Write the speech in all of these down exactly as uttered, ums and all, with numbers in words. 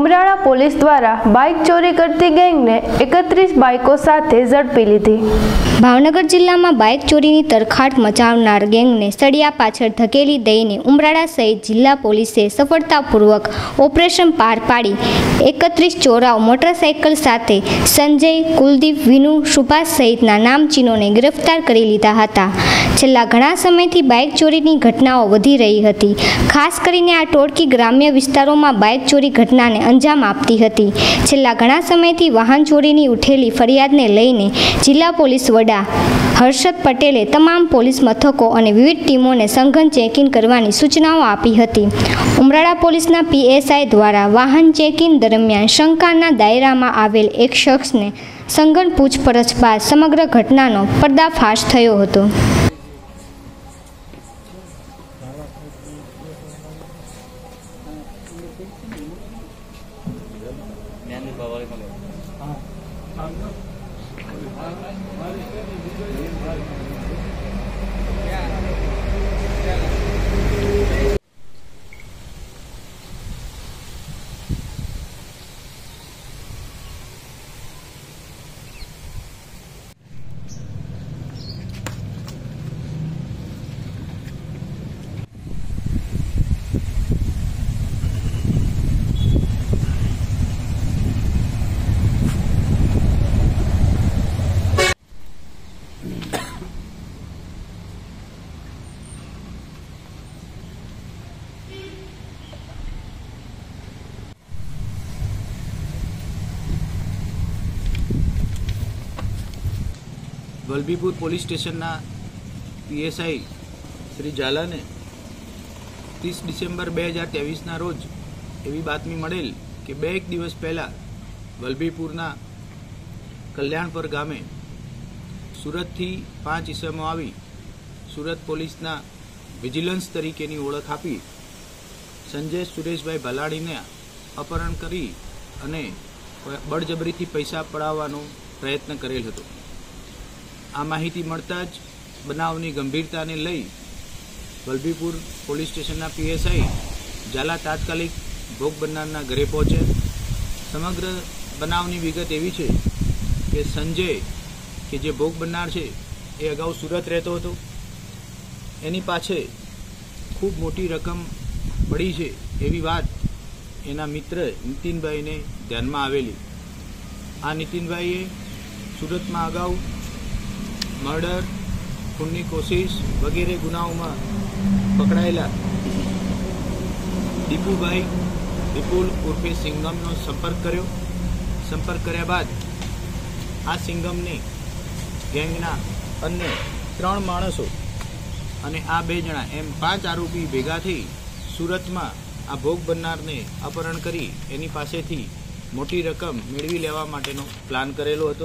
Umrala police દ્વારા bike ચોરી કરતી ગેંગને એકત્રીસ બાઇકો સાથે ઝડપી લીધી। ભાવનગર જિલ્લામાં બાઇક ચોરીની તરખાટ મચાવનાર ગેંગને સળિયા પાછળ ધકેલી દઈને ઉમરાળા સહિત જિલ્લા પોલીસે સફળતાપૂર્વક ઓપરેશન પાર પાડી એકત્રીસ ચોરાઓ મોટરસાઇકલ સાથે સંજય, કુલદીપ, વિનુ, સુભાષ સહિતના નામચીનોને ગિરફ્તાર કરી લીધા હતા। છેલ્લા ઘણા સમયથી બાઇક ચોરીની ઘટનાઓ વધી રહી હતી। ખાસ કરીને આ ટોળકી ગ્રામ્ય વિસ્તારોમાં બાઇક ચોરી ઘટનાને અંજામ આપતી હતી। છેલ્લા ઘણા સમયથી વાહન ચોરીની ઉઠેલી ફરિયાદને લઈને જિલ્લા પોલીસ વડા હર્ષદ પટેલે તમામ પોલીસ મથકો અને વિવિધ ટીમોને સઘન ચેકિંગ કરવાની સૂચનાઓ આપી હતી। ઉમરાળા પોલીસના પીએસઆઈ દ્વારા વાહન ચેકિંગ દરમિયાન શંકાના દાયરામાં આવેલ એક શખ્સને સઘન પૂછપરછ બાદ સમગ્ર ઘટનાનો પર્દાફાશ થયો હતો। વલભીપુર પોલીસ સ્ટેશનના પીએસઆઈ શ્રી ઝાલાને ત્રીસ ડિસેમ્બર બે હજાર ત્રેવીસના રોજ એવી બાતમી મળેલ કે બે એક દિવસ પહેલાં વલભીપુરના કલ્યાણપર ગામે સુરતથી પાંચ ઇસમો આવી સુરત પોલીસના વિજિલન્સ તરીકેની ઓળખ આપી સંજય સુરેશભાઈ ભલાડીને અપહરણ કરી અને બળજબરીથી પૈસા પડાવવાનો પ્રયત્ન કરેલ હતો। આ માહિતી મળતા જ બનાવની ગંભીરતાને લઈ વલભીપુર પોલીસ સ્ટેશનના પીએસઆઈ ઝાલા તાત્કાલિક ભોગ બનનારના ઘરે પહોંચ્યા। સમગ્ર બનાવની વિગત એવી છે કે સંજય કે જે ભોગ બનનાર છે એ અગાઉ સુરત રહેતો હતો। એની પાછે ખૂબ મોટી રકમ પડી છે એવી વાત એના મિત્ર નીતિનભાઈને ધ્યાનમાં આવેલી। આ નીતિનભાઈએ સુરતમાં અગાઉ મર્ડર, ખૂનની કોશિશ વગેરે ગુનાઓમાં પકડાયેલા દીપુભાઈ વિપુલ ઉર્ફે સિંગમનો સંપર્ક કર્યો। સંપર્ક કર્યા બાદ આ સિંગમને ગેંગના અન્ય ત્રણ માણસો અને આ બે જણા એમ પાંચ આરોપી ભેગા થઈ સુરતમાં આ ભોગ બનનારને અપહરણ કરી એની પાસેથી મોટી રકમ મેળવી લેવા માટેનો પ્લાન કરેલો હતો।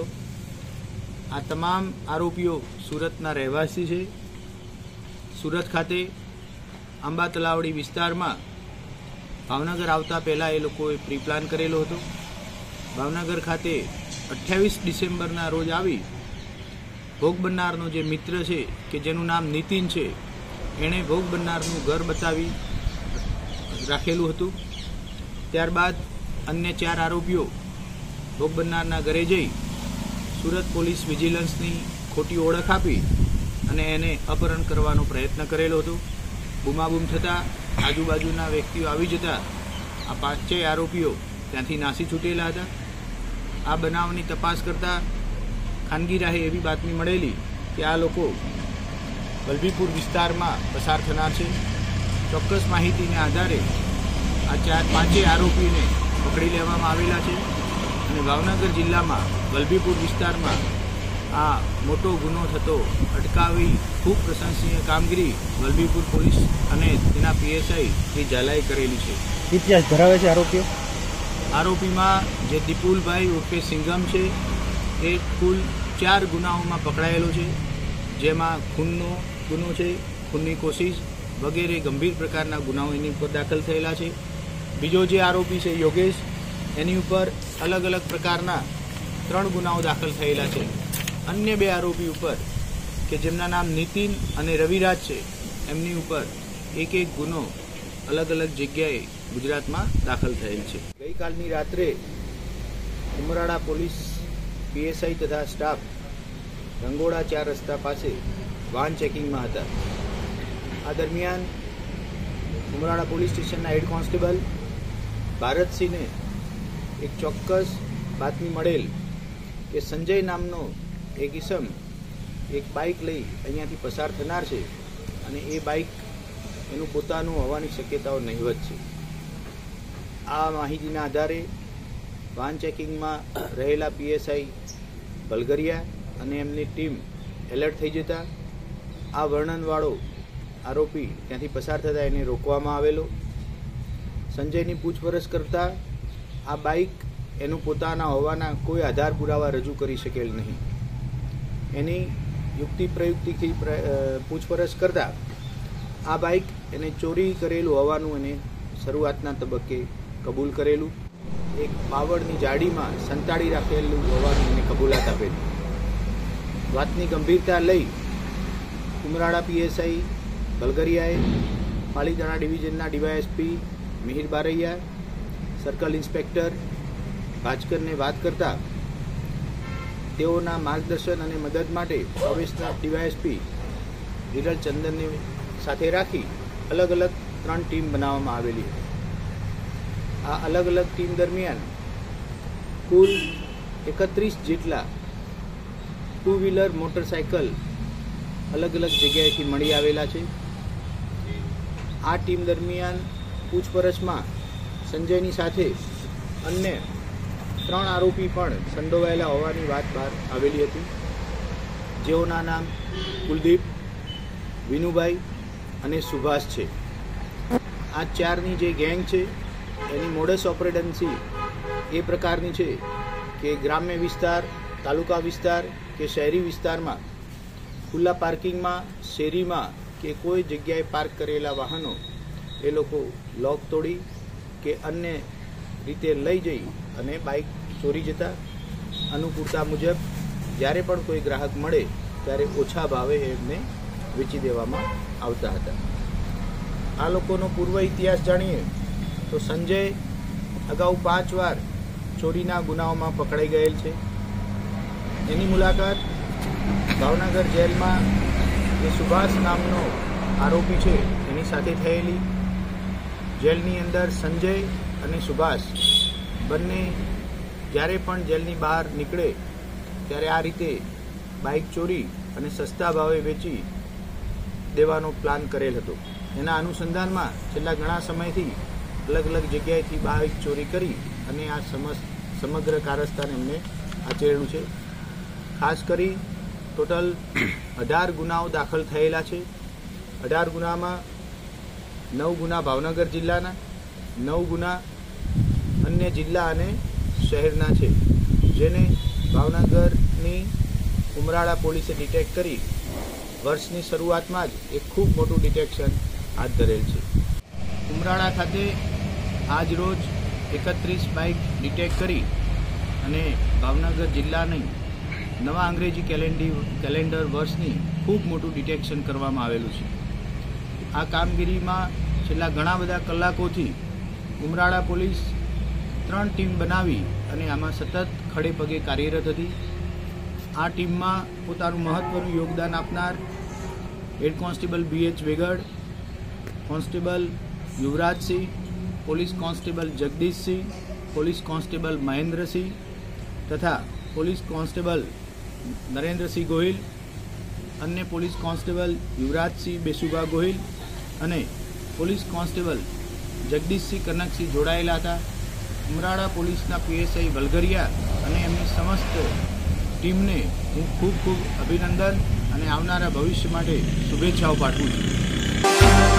આ તમામ આરોપીઓ સુરતના રહેવાસી છે। સુરત ખાતે આંબા તલાવડી વિસ્તારમાં ભાવનગર આવતા પહેલાં એ લોકોએ પ્રી પ્લાન કરેલો હતો। ભાવનગર ખાતે અઠ્યાવીસ ડિસેમ્બરના રોજ આવી ભોગ બનનારનો જે મિત્ર છે કે જેનું નામ નીતિન છે એણે ભોગ બનનારનું ઘર બતાવી રાખેલું હતું। ત્યારબાદ અન્ય ચાર આરોપીઓ ભોગ બનનારના ઘરે જઈ સુરત પોલીસ વિજિલન્સની ખોટી ઓળખ આપી અને એને અપહરણ કરવાનો પ્રયત્ન કરેલો હતો। બૂમાબૂમ થતાં આજુબાજુના વ્યક્તિઓ આવી જતા આ પાંચેય આરોપીઓ ત્યાંથી નાસી છૂટેલા હતા। આ બનાવની તપાસ કરતાં ખાનગી રાહે એવી બાતમી મળેલી કે આ લોકો વલભીપુર વિસ્તારમાં પસાર થનાર છે। ચોક્કસ માહિતીને આધારે આ ચાર પાંચેય આરોપીને પકડી લેવામાં આવેલા છે અને ભાવનગર જિલ્લામાં વલભીપુર વિસ્તારમાં આ મોટો ગુનો થતો અટકાવી ખૂબ પ્રશંસનીય કામગીરી વલભીપુર પોલીસ અને તેના પીએસઆઈ શ્રી ઝાલાએ કરેલી છે। ઇતિહાસ ધરાવે છે આરોપીઓ? આરોપીમાં જે દીપુલભાઈ ઉર્ફે સિંગમ છે એ કુલ ચાર ગુનાઓમાં પકડાયેલો છે, જેમાં ખૂનનો ગુનો છે, ખૂનની કોશિશ વગેરે ગંભીર પ્રકારના ગુનાઓ એની ઉપર દાખલ થયેલા છે। બીજો જે આરોપી છે યોગેશ, એની ઉપર અલગ અલગ પ્રકારના ત્રણ ગુનાઓ દાખલ થયેલા છે। અન્ય બે આરોપી ઉપર કે જેમના નામ નીતિન અને રવિરાજ છે એમની ઉપર એક એક ગુનો અલગ અલગ જગ્યાએ ગુજરાતમાં દાખલ થયેલ છે. ગઈકાલની રાત્રે ઉમરાળા પોલીસ પીએસઆઈ તથા સ્ટાફ રંગોળા ચાર રસ્તા પાસે વાહન ચેકિંગમાં હતા. આ દરમિયાન ઉમરાળા પોલીસ સ્ટેશનના હેડ કોન્સ્ટેબલ ભારતસિંહને એક ચોક્કસ બાતમી મળેલ કે સંજય નામનો એક ઈસમ એક બાઇક લઈ અહીંયાથી પસાર થનાર છે અને એ બાઇક એનું પોતાનું હોવાની શક્યતાઓ નહિવત છે. આ માહિતીના આધારે વાહન ચેકિંગમાં રહેલા પીએસઆઈ બલગરિયા અને એમની ટીમ એલર્ટ થઈ જતા આ વર્ણનવાળો આરોપી ત્યાંથી પસાર થતાં એને રોકવામાં આવેલો. સંજયની પૂછપરછ કરતાં આ બાઇક એનું પોતાના હોવાના કોઈ આધાર પુરાવા રજૂ કરી શકેલ નહીં. એની યુક્તિ પ્રયુક્તિથી પૂછપરછ કરતાં આ બાઇક એને ચોરી કરેલું હોવાનું એને શરૂઆતના તબક્કે કબૂલ કરેલું. એક પાવડની જાડીમાં સંતાડી રાખેલું હોવાનું એને કબૂલાત આપેલી. વાતની ગંભીરતા લઈ ઉમરાળા પીએસઆઈ બલગરિયાએ પાલીતાણા ડિવિઝનના DYSP Mihir Baraiya, circle inspector ભાજકરને વાત કરતા તેઓના માર્ગદર્શન અને મદદ માટે પ્રોબેશનર ડીવાયએસપી વિરલ ચંદનને સાથે રાખી અલગ અલગ ત્રણ ટીમ બનાવવામાં આવેલી હતી. આ અલગ અલગ ટીમ દરમિયાન કુલ એકત્રીસ જેટલા ટુ વ્હીલર મોટરસાયકલ અલગ અલગ જગ્યાએથી મળી આવેલા છે. આ ટીમ દરમિયાન પૂછપરછમાં સંજયની સાથે અન્ય ત્રણ આરોપી પણ સંડોવાયેલા હોવાની વાત બહાર આવેલી હતી, જેઓના નામ કુલદીપ, વિનુભાઈ અને સુભાષ છે. આ ચારની જે ગેંગ છે એની મોડસ ઓપરેટન્સી એ પ્રકારની છે કે ગ્રામ્ય વિસ્તાર, તાલુકા વિસ્તાર કે શહેરી વિસ્તારમાં ખુલ્લા પાર્કિંગમાં, શેરીમાં કે કોઈ જગ્યાએ પાર્ક કરેલા વાહનો એ લોકો લોક તોડી કે અન્ય રીતે લઈ જઈ અને બાઇક ચોરી જતા અનુકૂળતા મુજબ જ્યારે પણ કોઈ ગ્રાહક મળે ત્યારે ઓછા ભાવે એમને વેચી દેવામાં આવતા હતા. આ લોકોનો પૂર્વ ઇતિહાસ જાણીએ તો સંજય અગાઉ પાંચ વાર ચોરીના ગુનાઓમાં પકડાઈ ગયેલ છે. એની મુલાકાત ભાવનગર જેલમાં જે સુભાષ નામનો આરોપી છે એની સાથે થયેલી. જેલની અંદર સંજય અને સુભાષ બંને જ્યારે પણ જેલની બહાર નીકળે ત્યારે આ રીતે બાઇક ચોરી અને સસ્તા ભાવે વેચી દેવાનો પ્લાન કરેલ હતો. એના અનુસંધાનમાં છેલ્લા ઘણા સમયથી અલગ અલગ જગ્યાએથી બાઇક ચોરી કરી અને આ સમગ્ર કારસ્તાન એમને આચરેલું છે. ખાસ કરી ટોટલ અઢાર ગુનાઓ દાખલ થયેલા છે. અઢાર ગુનામાં નવ ગુના ભાવનગર જિલ્લાના, નવ ગુના અન્ય જિલ્લા અને શહેરના છે, જેને ભાવનગરની ઉમરાળા પોલીસે ડિટેક્ટ કરી વર્ષની શરૂઆતમાં જ એક ખૂબ મોટું ડિટેક્શન હાથ ધરેલ છે. ઉમરાળા ખાતે આજ રોજ એકત્રીસ બાઇક ડિટેક્ટ કરી અને ભાવનગર જિલ્લાની નવા અંગ્રેજી કેલેન્ડી કેલેન્ડર વર્ષની ખૂબ મોટું ડિટેક્શન કરવામાં આવેલું છે. આ કામગીરીમાં છેલ્લા ઘણા બધા કલાકોથી ઉમરાળા પોલીસ ત્રણ ટીમ બનાવી અને આમાં સતત ખડે પગે કાર્યરત હતી. આ ટીમમાં પોતાનું મહત્વનું યોગદાન આપનાર head constable B H Vegad, constable Yuvrajsinh, police constable Jagdishsinh, police constable Mahendrasinh તથા પોલીસ કોન્સ્ટેબલ નરેન્દ્રસિંહ ગોહિલ, અન્ય પોલીસ કોન્સ્ટેબલ યુવરાજસિંહ બેસુભા ગોહિલ અને પોલીસ કોન્સ્ટેબલ જગદીશસિંહ કનકસિંહ જોડાયેલા હતા. ઉમરાળા પોલીસના પીએસઆઈ બલગરિયા અને એમની સમસ્ત ટીમને હું ખૂબ ખૂબ અભિનંદન અને આવનારા ભવિષ્ય માટે શુભેચ્છાઓ પાઠવું છું.